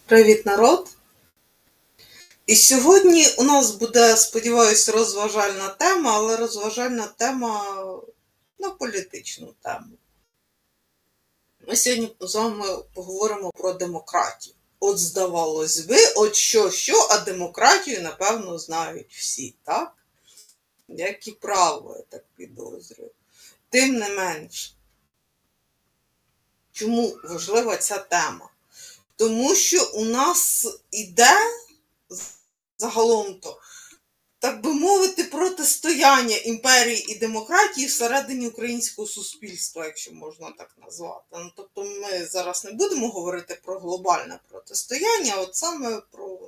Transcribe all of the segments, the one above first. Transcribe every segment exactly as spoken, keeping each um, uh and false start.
Привіт, народ! І сьогодні у нас буде, сподіваюся, розважальна тема, але розважальна тема на політичну тему. Ми сьогодні з вами поговоримо про демократію. От здавалось би, от що-що, а демократію, напевно, знають всі, так? Як і право, я так підозрюю. Тим не менш, чому важлива ця тема? Тому що у нас іде загалом-то, так би мовити, протистояння імперії і демократії всередині українського суспільства, якщо можна так назвати. Ну, тобто ми зараз не будемо говорити про глобальне протистояння, а от саме про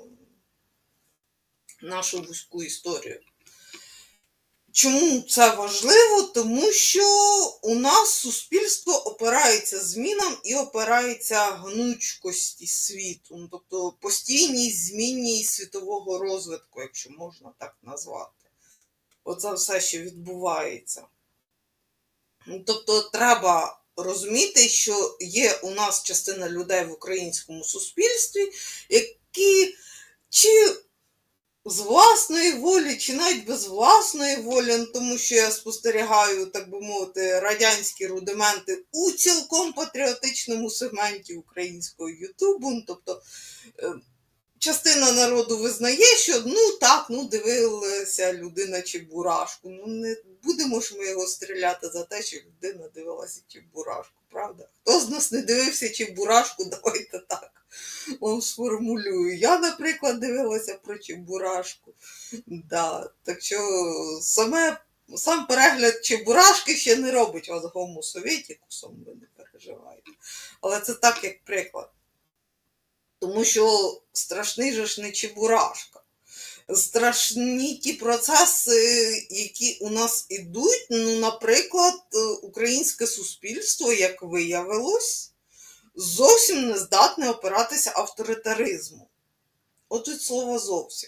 нашу вузьку історію. Чому це важливо? Тому що у нас суспільство опирається змінам і опирається гнучкості світу, ну, тобто постійній зміні світового розвитку, якщо можна так назвати. Оце все, що відбувається. Тобто треба розуміти, що є у нас частина людей в українському суспільстві, які чи з власної волі, чи навіть без власної волі, тому що я спостерігаю, так би мовити, радянські рудименти у цілком патріотичному сегменті українського Ютубу. Тобто частина народу визнає, що ну так, ну дивилася людина Чебурашку. Ну не будемо ж ми його стріляти за те, що людина дивилася Чебурашку, правда? Хто з нас не дивився Чебурашку, давайте так. Он сформулюю. Я, наприклад, дивилася про Чебурашку. Да. Так що саме, сам перегляд Чебурашки ще не робить вас гомо-совєтікусом, ви не переживайте. Але це так, як приклад. Тому що страшний же ж не Чебурашка. Страшні ті процеси, які у нас ідуть, ну, наприклад, українське суспільство, як виявилось, зовсім не здатне опиратися авторитаризму. От тут слово зовсім.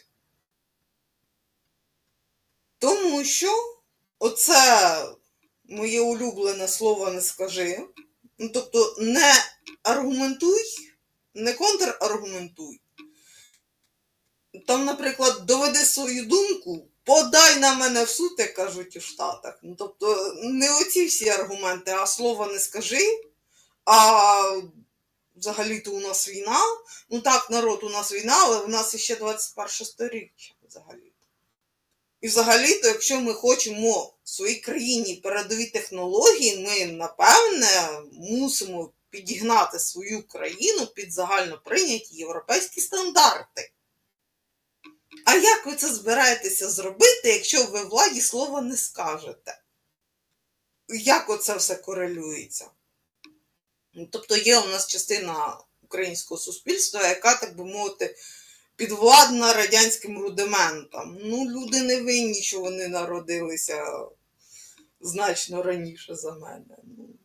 Тому що оце моє улюблене слово «не скажи». Ну, тобто не аргументуй, не контраргументуй. Там, наприклад, доведи свою думку, подай на мене в суд, як кажуть у Штатах. Ну, тобто не оці всі аргументи, а слово «не скажи», а взагалі-то у нас війна. Ну так, народ, у нас війна, але в нас іще двадцять перше сторіччя взагалі. І взагалі-то, якщо ми хочемо в своїй країні передові технології, ми, напевне, мусимо підігнати свою країну під загально прийняті європейські стандарти. А як ви це збираєтеся зробити, якщо ви владі слова не скажете? Як оце все корелюється? Тобто є у нас частина українського суспільства, яка, так би мовити, підвладна радянським рудиментам. Ну, люди не винні, що вони народилися значно раніше за мене.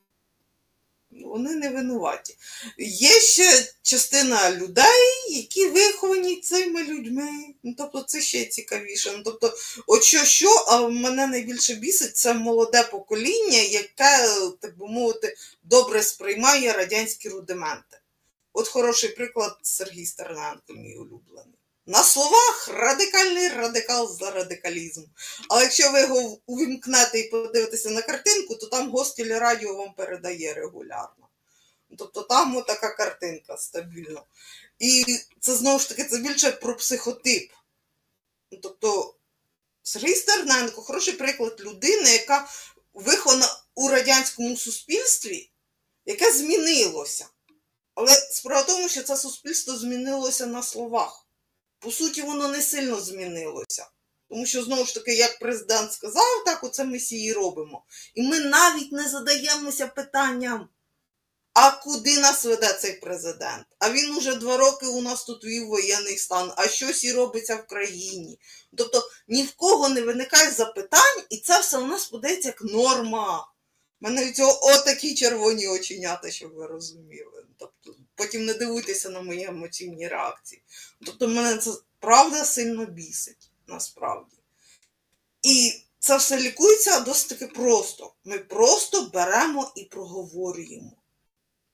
Вони не винуваті. Є ще частина людей, які виховані цими людьми. Ну, тобто це ще цікавіше. Ну, тобто, от що-що, а мене найбільше бісить, це молоде покоління, яке, так би мовити, добре сприймає радянські рудименти. От хороший приклад Сергій Стерненко, мій улюблений. На словах радикальний радикал за радикалізм. Але якщо ви його увімкнете і подивитеся на картинку, то там Гостелерадіо вам передає регулярно. Тобто там отака картинка стабільна. І це, знову ж таки, це більше про психотип. Тобто Сергій Стерненко – хороший приклад людини, яка вихована у радянському суспільстві, яке змінилося. Але справа в тому, що це суспільство змінилося на словах. По суті, воно не сильно змінилося. Тому що, знову ж таки, як президент сказав, так оце ми всі і робимо. І ми навіть не задаємося питанням, а куди нас веде цей президент? А він уже два роки у нас тут вів воєнний стан, а щось і робиться в країні. Тобто ні в кого не виникає запитань, і це все у нас подається як норма. У мене від цього отакі червоні оченята, щоб ви розуміли. Тобто, потім не дивуйтеся на мої емоційні реакції. Тобто мене це правда сильно бісить, насправді. І це все лікується досить таки просто. Ми просто беремо і проговорюємо.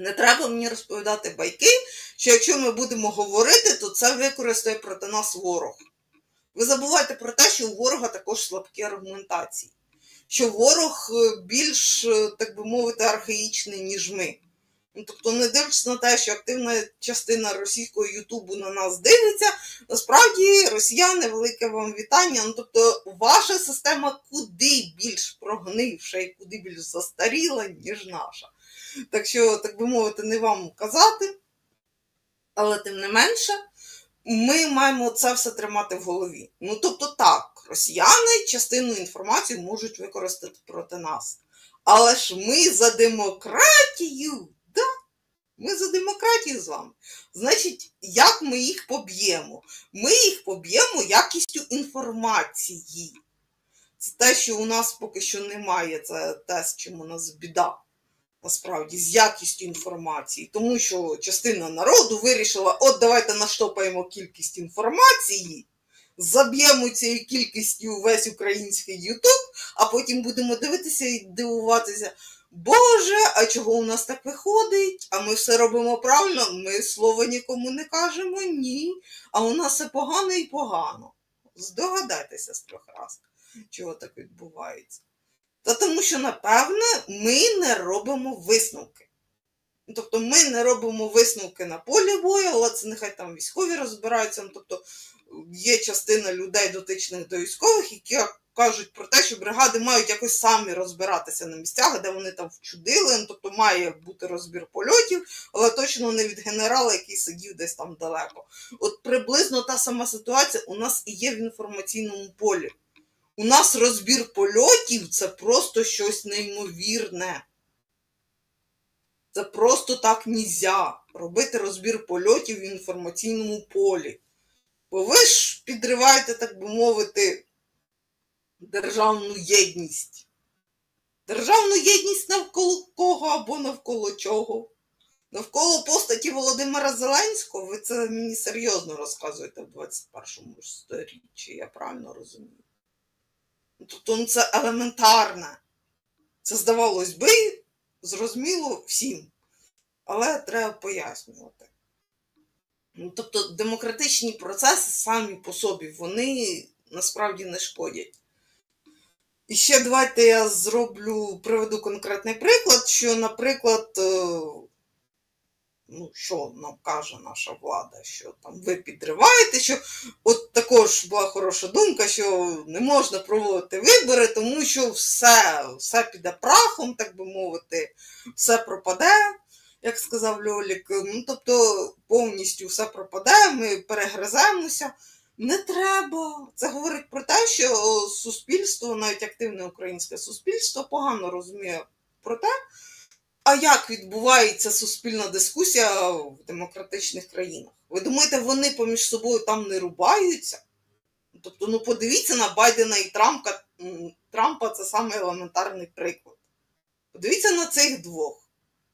Не треба мені розповідати байки, що якщо ми будемо говорити, то це використає проти нас ворог. Ви забувайте про те, що у ворога також слабкі аргументації. Що ворог більш, так би мовити, архаїчний, ніж ми. Ну, тобто, не дивлячись на те, що активна частина російського ютубу на нас дивиться, насправді, росіяни, велике вам вітання. Ну, тобто, ваша система куди більш прогнивша і куди більш застаріла, ніж наша. Так що, так би мовити, не вам казати, але тим не менше, ми маємо це все тримати в голові. Ну, тобто так, росіяни частину інформації можуть використати проти нас. Але ж ми за демократію, да? Ми за демократію з вами. Значить, як ми їх поб'ємо? Ми їх поб'ємо якістю інформації. Це те, що у нас поки що немає, це те, з чим у нас біда. Насправді, з якістю інформації. Тому що частина народу вирішила, от давайте наштопаємо кількість інформації, заб'ємо цією кількістю весь український ютуб, а потім будемо дивитися і дивуватися, Боже, а чого у нас так виходить? А ми все робимо правильно? Ми слова нікому не кажемо, ні. А у нас все погано і погано. Здогадайтеся з трьох разів, чого так відбувається. Та тому що, напевне, ми не робимо висновки. Тобто ми не робимо висновки на полі бою, але це нехай там військові розбираються. Тобто є частина людей, дотичних до військових, які кажуть про те, що бригади мають якось самі розбиратися на місцях, де вони там вчудили. Тобто має бути розбір польотів, але точно не від генерала, який сидів десь там далеко. От приблизно та сама ситуація у нас і є в інформаційному полі. У нас розбір польотів – це просто щось неймовірне. Це просто так нельзя робити розбір польотів в інформаційному полі. Бо ви ж підриваєте, так би мовити, державну єдність. Державну єдність навколо кого або навколо чого? Навколо постаті Володимира Зеленського? Ви це мені серйозно розказуєте в двадцять першому сторіччі, я правильно розумію? Тобто ну, це елементарне. Це, здавалось би, зрозуміло всім. Але треба пояснювати. Ну, тобто демократичні процеси самі по собі, вони насправді не шкодять. І ще давайте я зроблю, приведу конкретний приклад, що, наприклад, ну, що нам каже наша влада, що там ви підриваєте, що от також була хороша думка, що не можна проводити вибори, тому що все, все піде прахом, так би мовити, все пропаде, як сказав Льолік. Ну, тобто повністю все пропаде, ми перегриземося. Не треба. Це говорить про те, що суспільство, навіть активне українське суспільство, погано розуміє про те, а як відбувається суспільна дискусія в демократичних країнах? Ви думаєте, вони поміж собою там не рубаються? Тобто, ну подивіться на Байдена і Трампа. Трампа – це саме елементарний приклад. Подивіться на цих двох.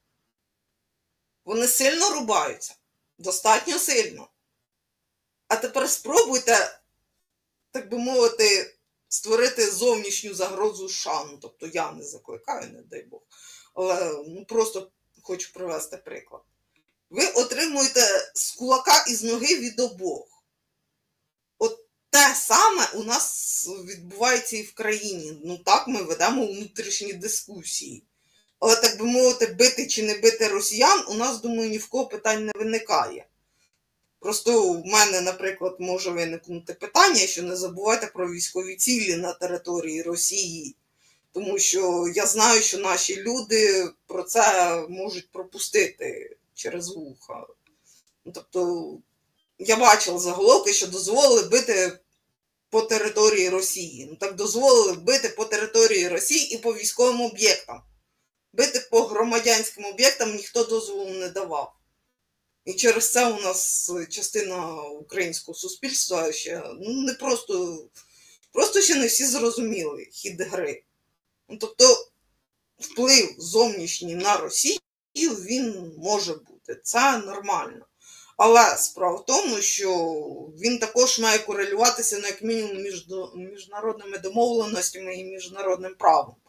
Вони сильно рубаються. Достатньо сильно. А тепер спробуйте, так би мовити, створити зовнішню загрозу США. Ну, тобто я не закликаю, не дай Бог. Але ну, просто хочу привести приклад. Ви отримуєте з кулака і з ноги від обох. От те саме у нас відбувається і в країні. Ну так, ми ведемо внутрішні дискусії. Але, так би мовити, бити чи не бити росіян, у нас, думаю, ні в кого питань не виникає. Просто в мене, наприклад, може виникнути питання, що не забувайте про військові цілі на території Росії. Тому що я знаю, що наші люди про це можуть пропустити через вуха. Тобто, я бачила заголовки, що дозволили бити по території Росії. Ну так дозволили бити по території Росії і по військовим об'єктам. Бити по громадянським об'єктам ніхто дозволу не давав. І через це у нас частина українського суспільства ще, ну не просто, просто ще не всі зрозуміли хід гри. Ну, тобто вплив зовнішній на Росію, він може бути. Це нормально. Але справа в тому, що він також має корелюватися, ну, як мінімум, між міжнародними домовленостями і міжнародним правом.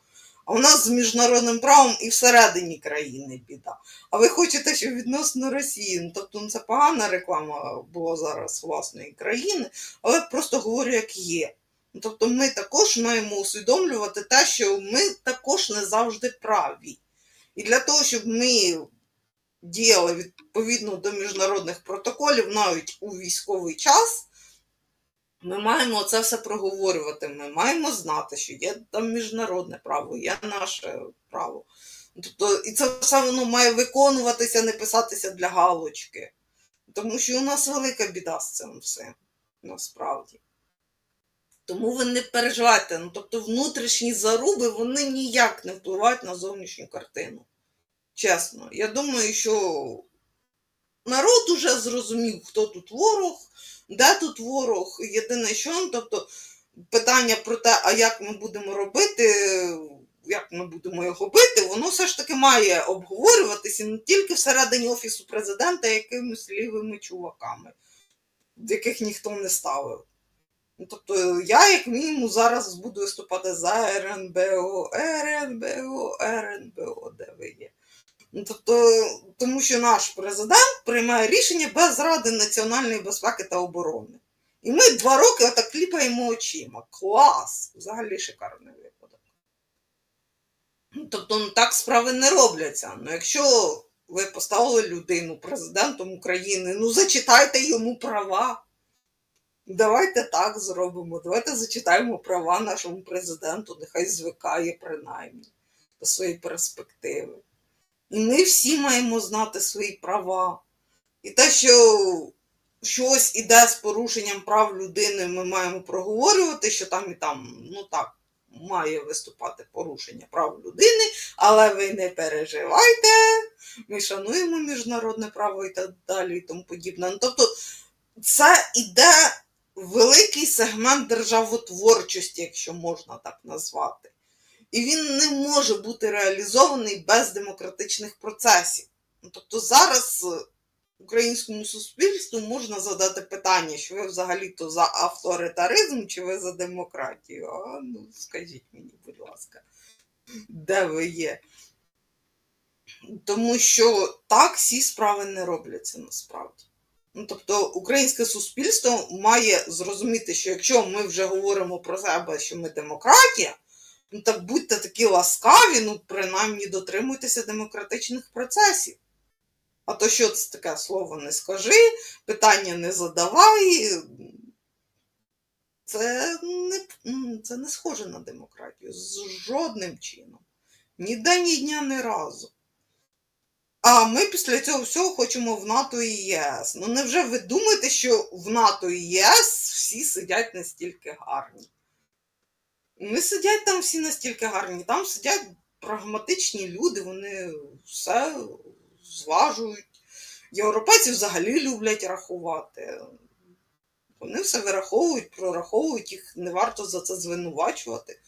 А у нас з міжнародним правом і всередині країни біда. А ви хочете, щоб відносно Росії, ну, тобто ну, це погана реклама була зараз власної країни, але просто говорю, як є. Ну, тобто ми також маємо усвідомлювати те, що ми також не завжди праві. І для того, щоб ми діяли відповідно до міжнародних протоколів навіть у військовий час, ми маємо це все проговорювати, ми маємо знати, що є там міжнародне право, є наше право. Тобто, і це все воно має виконуватися, не писатися для галочки. Тому що у нас велика біда з цим всім, насправді. Тому ви не переживайте. Ну, тобто внутрішні заруби, вони ніяк не впливають на зовнішню картину. Чесно. Я думаю, що народ уже зрозумів, хто тут ворог, де тут ворог. Єдине, що, ну, тобто, питання про те, а як ми будемо робити, як ми будемо його бити, воно все ж таки має обговорюватися не тільки всередині Офісу Президента якимись лівими чуваками, яких ніхто не ставив. Ну, тобто, я, як мінімум, зараз буду виступати за РНБО, РНБО, РНБО, де ви є. Ну, тобто, тому що наш президент приймає рішення без Ради національної безпеки та оборони. І ми два роки отак кліпаємо очима. Клас! Взагалі шикарний випадок. Ну, тобто, ну, так справи не робляться. Ну, якщо ви поставили людину президентом України, ну, зачитайте йому права. Давайте так зробимо. Давайте зачитаємо права нашому президенту, нехай звикає принаймні до своєї перспективи. І ми всі маємо знати свої права. І те, що щось іде з порушенням прав людини, ми маємо проговорювати, що там і там, ну так, має виступати порушення прав людини, але ви не переживайте, ми шануємо міжнародне право і так далі, і тому подібне. Ну, тобто, це іде великий сегмент державотворчості, якщо можна так назвати. І він не може бути реалізований без демократичних процесів. Тобто зараз українському суспільству можна задати питання, що ви взагалі-то за авторитаризм чи ви за демократію? А, ну, скажіть мені, будь ласка, де ви є? Тому що так всі справи не робляться насправді. Ну, тобто українське суспільство має зрозуміти, що якщо ми вже говоримо про себе, що ми демократія, ну так будьте такі ласкаві, ну принаймні дотримуйтеся демократичних процесів. А то що це таке слово не скажи, питання не задавай, це не, це не схоже на демократію, з жодним чином. Ніде, ні дня, ні разу. А ми після цього всього хочемо в НАТО і ЄС. Ну невже ви думаєте, що в НАТО і ЄС всі сидять настільки гарні? Не сидять там всі настільки гарні, там сидять прагматичні люди, вони все зважують. Європейці взагалі люблять рахувати. Вони все вираховують, прораховують, їх не варто за це звинувачувати.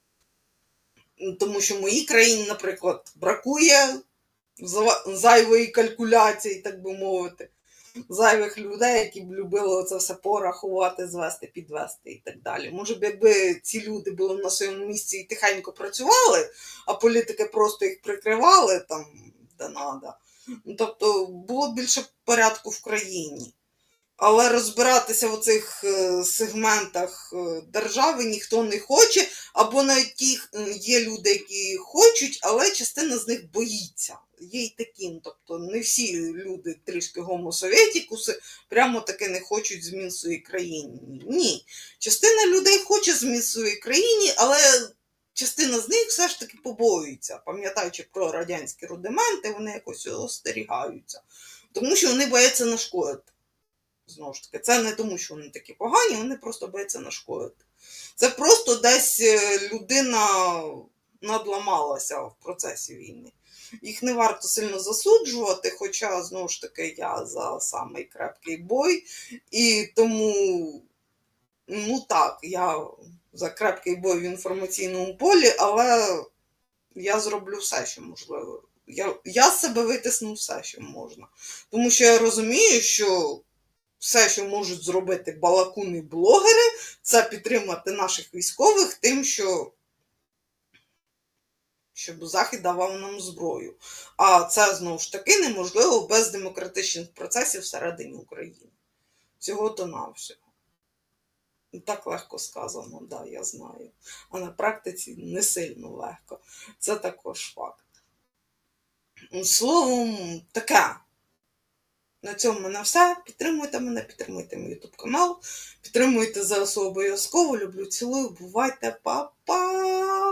Тому що в моїй країні, наприклад, бракує зайвої калькуляції, так би мовити. Зайвих людей, які б любили це все порахувати, звести, підвести і так далі. Може б, якби ці люди були на своєму місці і тихенько працювали, а політики просто їх прикривали там, де надо. Тобто було б більше порядку в країні. Але розбиратися в цих сегментах держави ніхто не хоче, або навіть ті є люди, які хочуть, але частина з них боїться. Є й такі, тобто не всі люди трішки гомосовєтікуси прямо таки не хочуть змін в своїй країні. Ні. Частина людей хоче змін в своїй країні, але частина з них все ж таки побоюється. Пам'ятаючи про радянські рудименти, вони якось остерігаються. Тому що вони бояться нашкодити. Знову ж таки, це не тому, що вони такі погані, вони просто бояться нашкодити. Це просто десь людина надламалася в процесі війни. Їх не варто сильно засуджувати, хоча, знову ж таки, я за самий крепкий бой. І тому, ну так, я за крепкий бой в інформаційному полі, але я зроблю все, що можливо. Я, я з себе витисну все, що можна. Тому що я розумію, що все, що можуть зробити балакуни-блогери, це підтримати наших військових тим, що щоб Захід давав нам зброю. А це, знову ж таки, неможливо без демократичних процесів всередині України. Всього-то навсього. Так легко сказано, да, я знаю. А на практиці не сильно легко. Це також факт. Словом, таке. На цьому в мене все. Підтримуйте мене, підтримуйте мій ютуб канал, підтримуйте ЗСУ обов'язково. Люблю, цілую, бувайте, па-па!